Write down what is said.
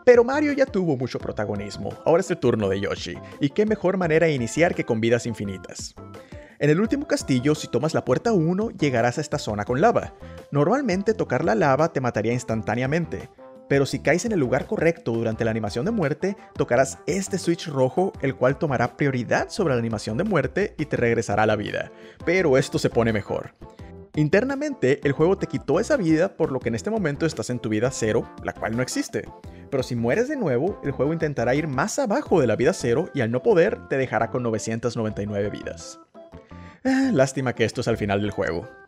Pero Mario ya tuvo mucho protagonismo, ahora es el turno de Yoshi, y qué mejor manera de iniciar que con vidas infinitas. En el último castillo, si tomas la puerta 1, llegarás a esta zona con lava. Normalmente tocar la lava te mataría instantáneamente, pero si caes en el lugar correcto durante la animación de muerte, tocarás este switch rojo, el cual tomará prioridad sobre la animación de muerte y te regresará a la vida. Pero esto se pone mejor. Internamente, el juego te quitó esa vida, por lo que en este momento estás en tu vida 0, la cual no existe. Pero si mueres de nuevo, el juego intentará ir más abajo de la vida 0 y al no poder, te dejará con 999 vidas. Lástima que esto es al final del juego.